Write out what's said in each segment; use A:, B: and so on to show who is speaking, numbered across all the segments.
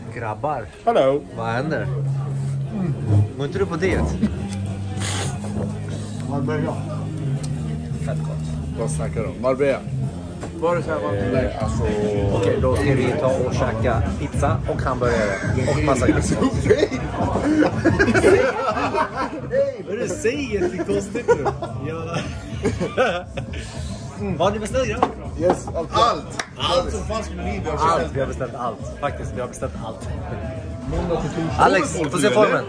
A: Grabbar,
B: Hallå.
A: vad händer? Går inte du på det?
B: Marbella.
A: Fett gott.
B: Vad snackar du om? Marbella. Var det så här Marbella? Alltså...
A: Okej, då ska vi ta och käka pizza och hamburgare och massa glass. Vad du säger, det är konstigt nu. Vad har ni beställt?
B: Yes, allt som fanns med liv.
A: Allt, vi har beställt allt. Faktiskt, vi har beställt allt. Alex, du får se formen.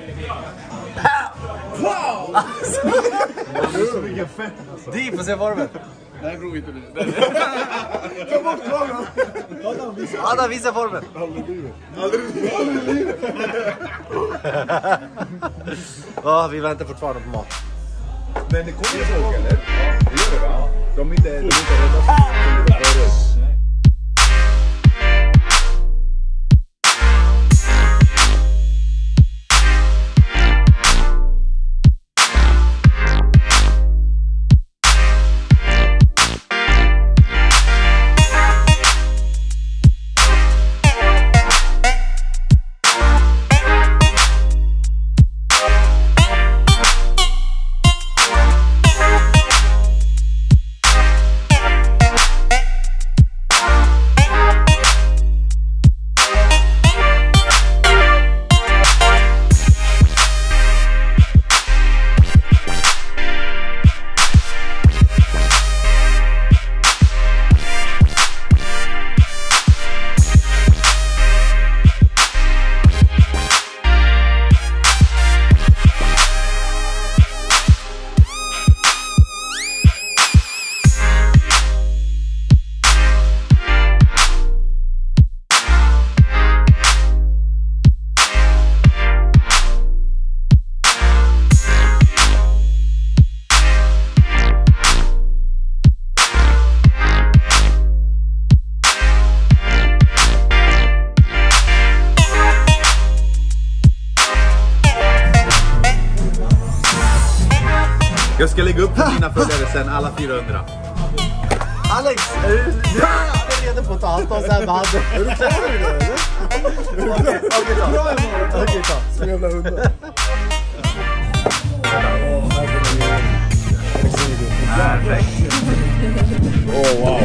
B: Wow! Så vilken fett alltså.
A: Du får se formen.
B: Nej, prov inte det. Ta bort kameran.
A: Adam, visa formen.
B: Aldrig i livet.
A: Ja, vi väntar fortfarande på mat.
B: Men det kommer folk eller? Det gör det va? De är inte rädda. Jag ska lägga upp på dina följare sen, alla 400.
A: Alex, är du redo på att ta allt och sen vad hade du? Är du klar med det eller? Okej, ta.
B: Som jävla hundar.
A: Perfekt.
B: Åh, wow.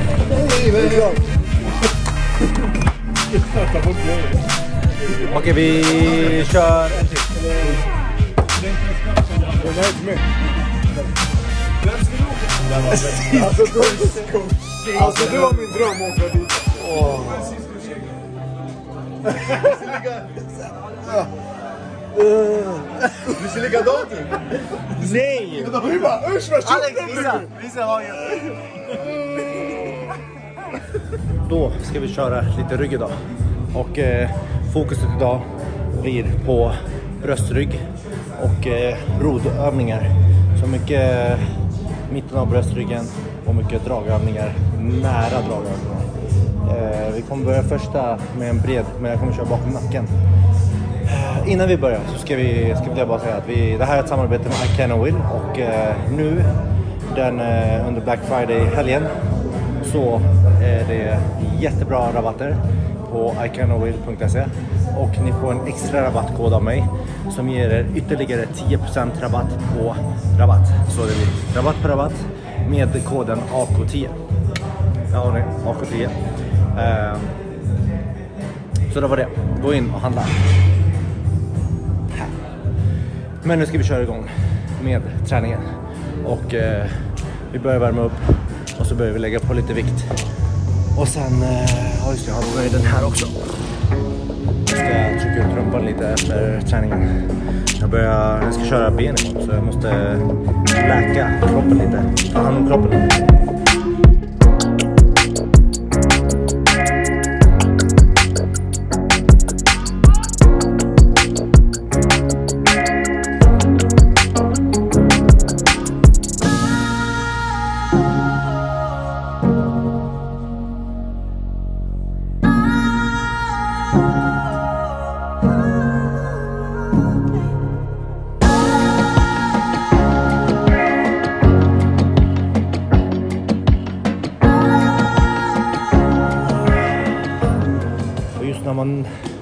A: Okej, vi kör en till.
B: Alltså du var min dröm att åka dit. Du ser likadant ut.
A: Nej!
B: Vi bara, usch vad
A: Alex, visa hagen. Då ska vi köra lite rygg idag. Och fokuset idag blir på bröstrygg och rodövningar. Så mycket mitten av bröstryggen och mycket dragövningar, nära dragövningar. Vi kommer börja första med en bred, men jag kommer köra bakom nacken. Innan vi börjar så ska jag bara säga att det här är ett samarbete med I Can Will och nu under Black Friday-helgen så är det jättebra rabatter på icanwill.se och ni får en extra rabattkod av mig som ger er ytterligare 10% rabatt på rabatt. Så det blir rabatt på rabatt med koden AK10. Ja, nej, AK10. Så det var det. Gå in och handla. Men nu ska vi köra igång med träningen. Och vi börjar värma upp och så börjar vi lägga på lite vikt. Och sen, jag har den här också. Jag ska trycka ut rumpan lite efter träningen. Jag ska köra ben imorgon så jag måste läka kroppen lite. Ta hand om kroppen. När man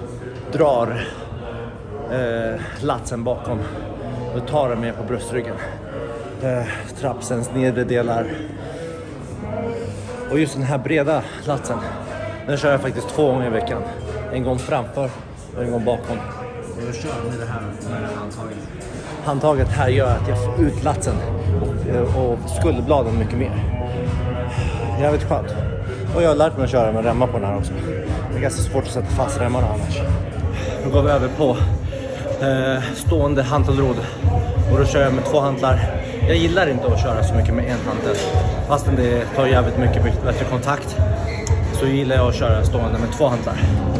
A: drar latsen bakom. Då tar den med på bröstryggen. Trapsens nedre delar. Och just den här breda latsen, den kör jag faktiskt 2 gånger i veckan. En gång framför och en gång bakom. Och jag kör med det här handtaget. Handtaget här gör att jag får ut latsen och skulderbladen mycket mer. Jävligt skönt. Och jag har lärt mig att köra med remmar på den här också. Det är ganska svårt att sätta fast remmarna annars. Då går vi över på stående hantelrod. Och då kör jag med 2 hantlar. Jag gillar inte att köra så mycket med en hantel. Fastän det tar jävligt mycket bättre kontakt, så gillar jag att köra stående med 2 hantlar.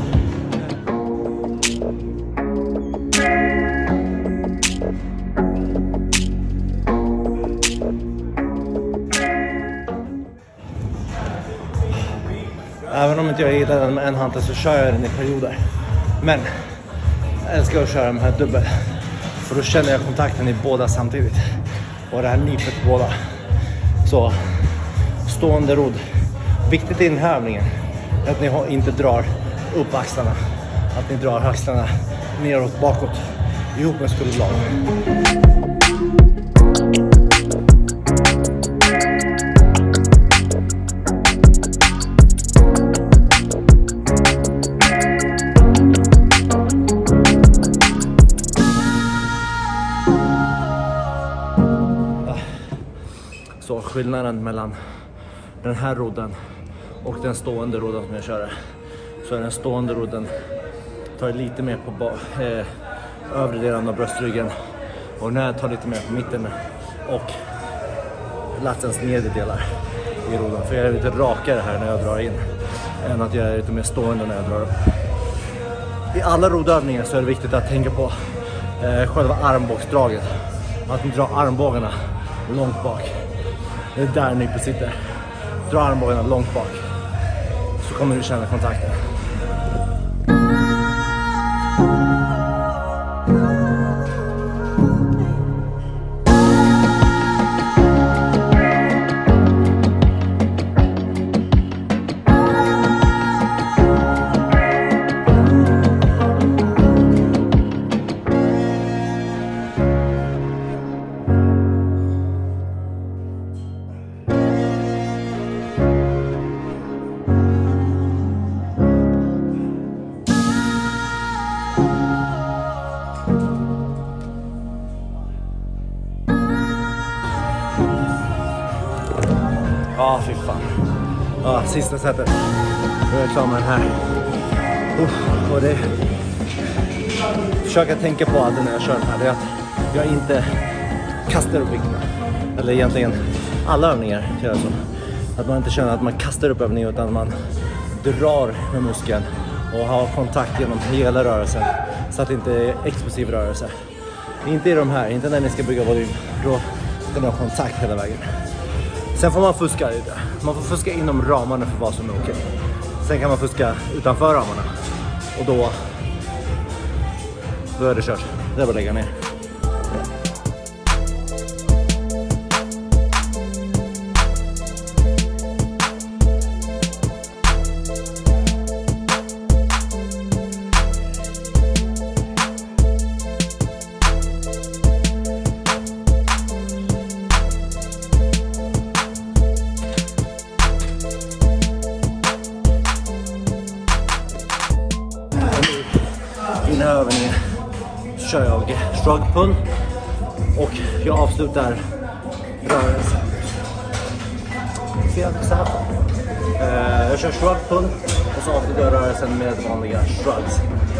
A: Även om inte jag gillar den med en hantel så kör jag den i perioder. Men jag älskar att köra med här dubbel. För då känner jag kontakten i båda samtidigt. Och det här nypet på båda. Så stående rodd. Viktigt i den här övningen är att ni inte drar upp axlarna. Att ni drar axlarna neråt bakåt. Ihop med skulderbladen. Så skillnaden mellan den här rodden och den stående rodden som jag kör, så är den stående rodden tar lite mer på övre delen av bröstryggen, och den här tar lite mer på mitten och latsens nedre delar i rodden. För jag är lite rakare här när jag drar in än att jag är lite mer stående när jag drar upp. I alla rodövningar så är det viktigt att tänka på själva armbågsdraget. Att ni drar armbågarna långt bak. Det är där nypet sitter. Dra armbågarna långt bak, så kommer du känna kontakten. Ja, fy fan. Ja, sista sättet. Nu är jag klar med den här. Och det... Försöka tänka på att när jag kör den här, det är att jag inte kastar upp vikterna. Eller egentligen alla övningar känner så. Att man inte känner att man kastar upp övningar, utan man drar med muskeln och har kontakt genom hela rörelsen. Så att det inte är explosiv rörelse. Inte i de här, inte när ni ska bygga volym. Då ska ni ha kontakt hela vägen. Sen får man fuska lite. Man får fuska inom ramarna för vad som är okej. Sen kan man fuska utanför ramarna. Och då är det kört. Det är bara att lägga ner. I den här övningen kör jag shrug pull och jag avslutar rörelsen. Jag kör shrug pull och så avslutar jag rörelsen med vanliga shrugs.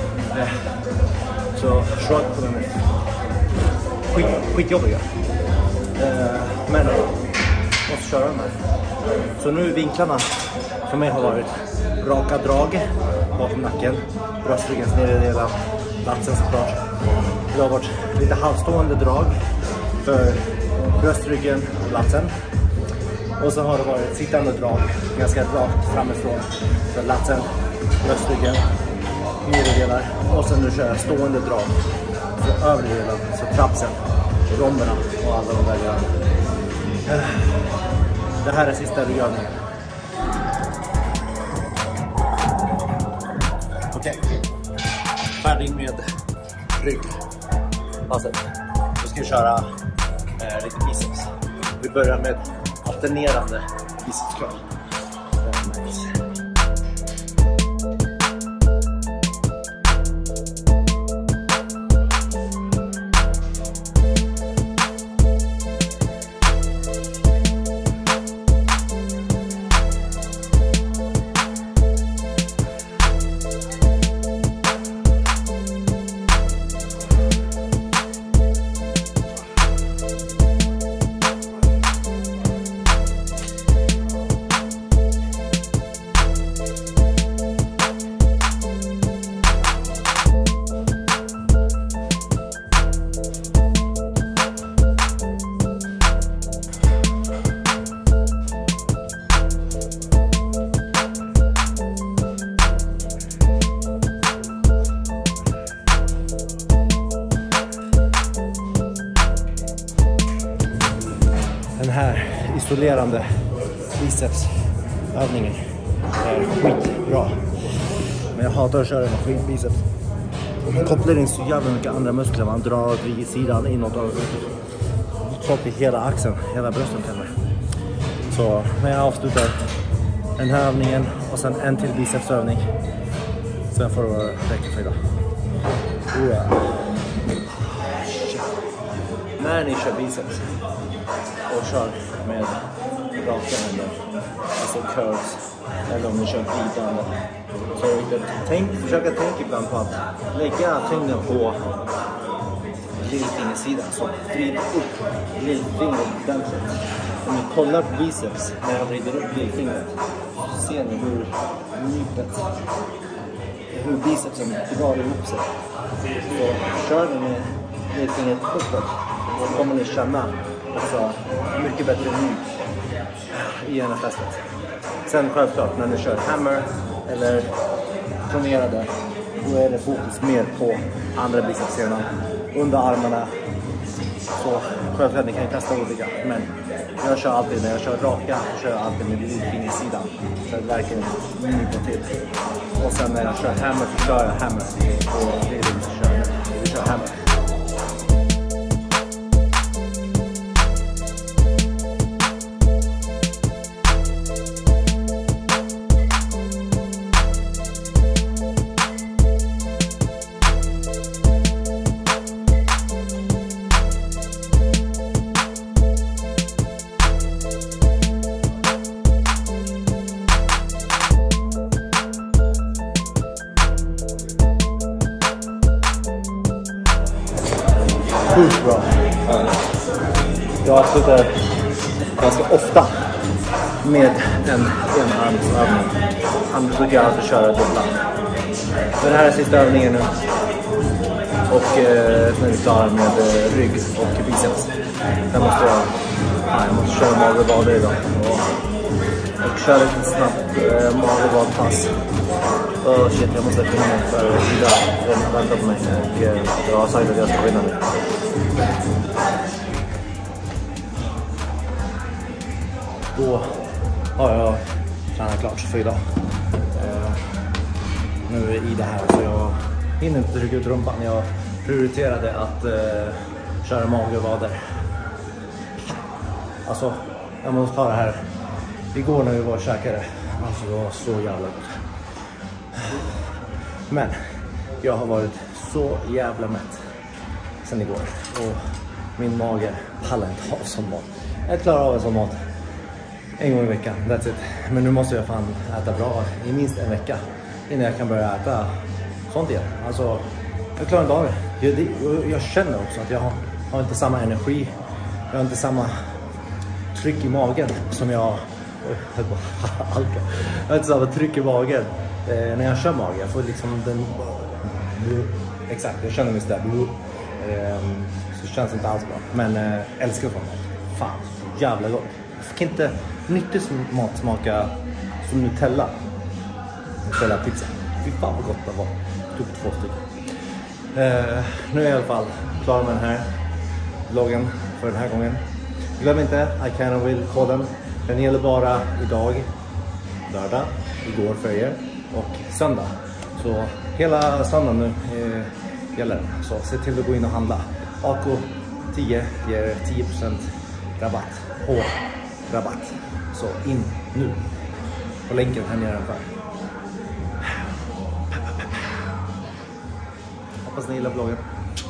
A: Så shrug pullen är skitjobbiga. Men jag måste köra de här. Så nu vinklarna för mig har varit raka drag bakom nacken, bröstryggens nedre del av latsen såklart. Det har varit lite halvstående drag för bröstryggen och latsen. Och så har det varit sittande drag, ganska rakt framifrån för latsen, bröstryggen, nedre delar. Och sen nu kör jag stående drag för övre delen, så trapsen, romberna och alla de där grejerna. Det här är sista ryggövningen. Okej. Färdigt. färdig med ryggpasset. Nu ska vi köra lite biceps. Vi börjar med alternerande bicepscurl. Nice. Den här isolerande bicepsövningen är skitbra. Men jag hatar att köra med skitbiceps. Man kopplar in så jävla mycket andra muskler. Man drar vid sidan inåt och upp i hela axeln, hela bröstet till mig. Så när jag avslutar den här övningen och sen en till bicepsövning, sen får det räcka för idag. När ni kör biceps och kör med raka händer, alltså curls, eller om ni kör glidande, så är det viktigt. Försöka tänka ibland på att lägga tyngden på lillfingersidan, så vrid upp lillfingret ordentligt. Om ni kollar på biceps när jag vrider upp lillfingret, så ser ni hur nypet, hur bicepsen drar ihop sig. Så kör ni med lillfingret uppåt, då kommer ni känna också mycket bättre nyp i ena fästet. Sen självklart när ni kör hammer eller tonerade, då är det fokus mer på andra bicepssenan, under armarna. Så självklart ni kan kasta olika, men jag kör alltid, när jag kör raka, så kör jag alltid med lillfingersidan för att verkligen nypa till. Och sen när jag kör hammer, så kör jag hammer, och det är det vi kör hammer. Sjukt bra. Jag avslutar ganska ofta med en enarmsövning. Annars brukar jag alltid köra dubbla. Men det här är sista övningen nu. Och sen är vi klara med rygg och biceps. Sen måste jag måste köra magevader idag. Och köra lite snabbt magevadpass. Shit, jag måste finna mig för Ida. Den väntar på mig och jag har sagt att jag ska vinna nu. Då har jag tränat klart för idag. Nu är Ida här, så jag hinner inte trycka ut rumpan. Jag prioriterade att köra mage och vader. Alltså, jag måste ta det här. Igår när vi var och käkade, alltså det var så jävla gott. Men jag har varit så jävla mätt sen igår. Och min mage pallar inte av sån mat. Jag klarar av en sån mat en gång i veckan, that's it. Men nu måste jag fan äta bra i minst en vecka innan jag kan börja äta sånt igen. Alltså, jag klarar inte av det. Jag känner också att jag har inte samma energi. Jag har inte samma tryck i magen som jag har inte samma tryck i magen när jag kör mage. Jag får liksom den exakt, jag känner mig sådär så känns det inte alls bra. Men älskar från mat. Fan, så jävla gott. Jag kan inte nyttig mat smaka som Nutella pizza. Fy fan vad gott det var. Tog 2 stycken. Nu är jag i alla fall klar med den här vloggen för den här gången. Glöm inte I Can and Will koden. Den gäller bara idag, lördag, igår för er, och söndag. Så Så hela söndagen nu gäller den. Så se till att gå in och handla. AK10 ger 10% rabatt på rabatt. Så in nu på länken här nedanför. Hoppas ni gillar vloggen.